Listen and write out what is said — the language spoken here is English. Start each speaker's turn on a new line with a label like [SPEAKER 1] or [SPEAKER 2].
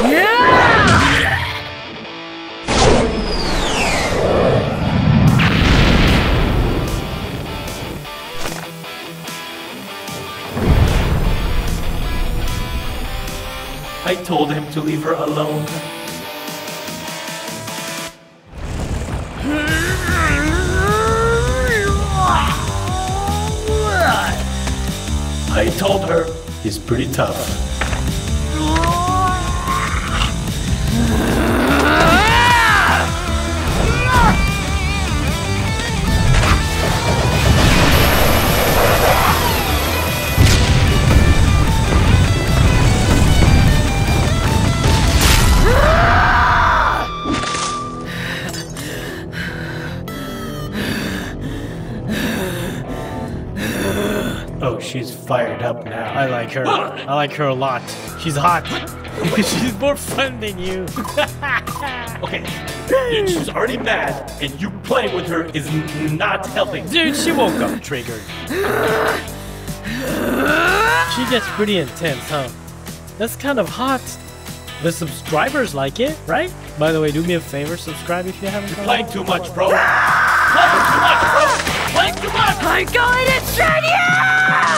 [SPEAKER 1] I told him to leave her alone. I told her he's pretty tough. Oh, she's fired up now.
[SPEAKER 2] I like her. I like her a lot. She's hot. She's more fun than you.
[SPEAKER 1] Okay, dude, she's already mad, and you playing with her is not helping.
[SPEAKER 2] Dude, she woke up triggered. She gets pretty intense, huh? That's kind of hot. The subscribers like it, right? By the way, do me a favor, subscribe if you haven't.
[SPEAKER 1] You're playing too much, bro. Playing too much, bro. Playing too much.
[SPEAKER 3] I'm going to shred you!